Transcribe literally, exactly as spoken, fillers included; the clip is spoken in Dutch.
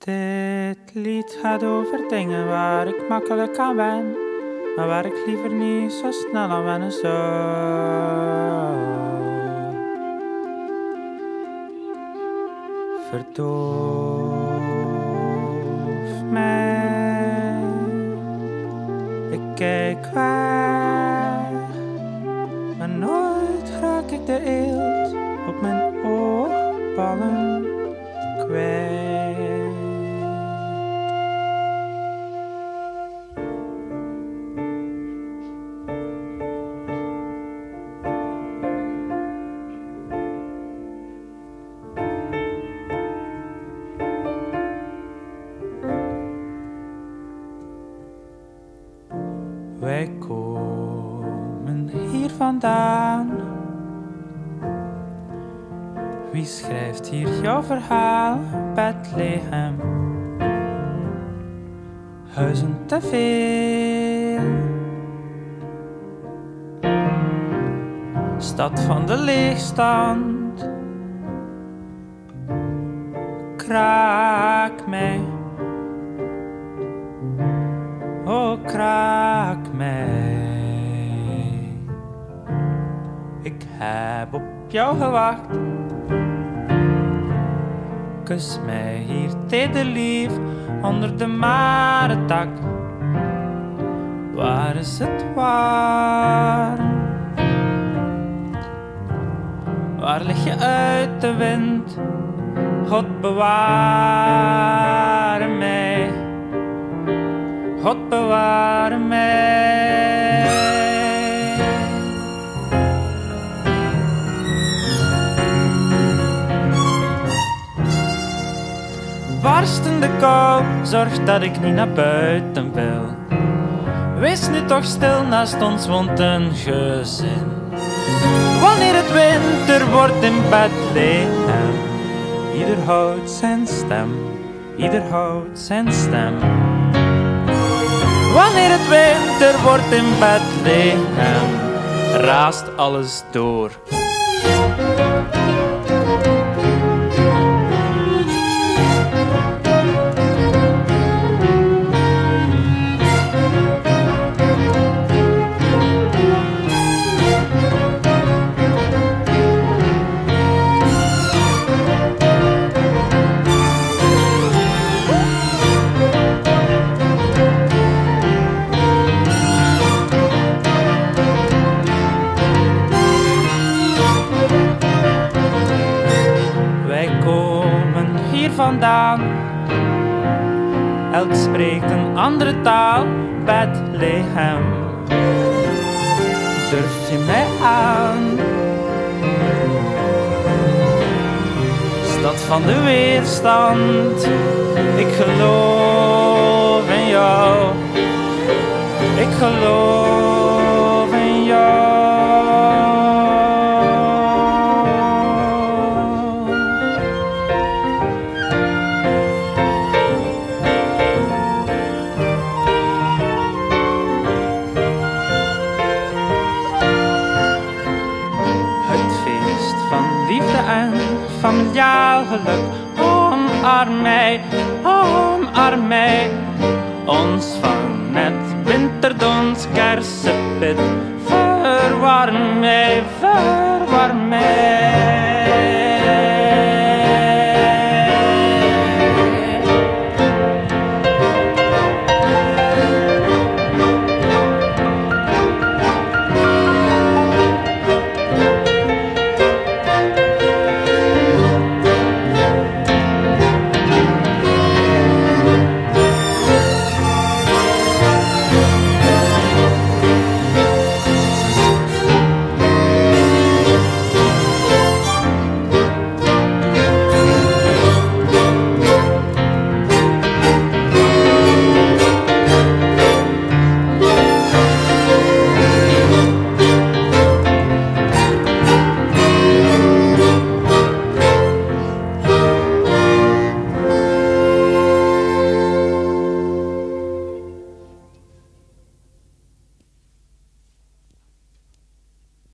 Dit lied gaat over dingen waar ik makkelijk aan ben, maar waar ik liever niet zo snel aan wennen zou. Verdoof mij, ik kijk weg, maar nooit raak ik de eelt op mijn oogballen kwijt. Wij komen hier vandaan. Wie schrijft hier jouw verhaal? Bethlehem. Huizen te veel. Stad van de leegstand. Kraak mij. Oh, kraak mij. Ik heb op jou gewacht. Kus mij hier tederlief onder de marentak. Waar is het warm? Waar lig je uit de wind? God beware mij. God beware mij. Barstende kou zorgt dat ik niet naar buiten wil. Wees nu toch stil, naast ons woont een gezin. Wanneer het winter wordt in Bethlehem, ieder houdt zijn stem, ieder houdt zijn stem. Wanneer het winter wordt in Bethlehem, raast alles door. Vandaan. Elk spreekt een andere taal, Bethlehem. Durf je mij aan? Stad van de weerstand, ik geloof in jou. Ik geloof in jou. En familiaal geluk, omarm mij, omarm mij. Ons van het winterdons kersenpit, verwarm mij, verwarm mij.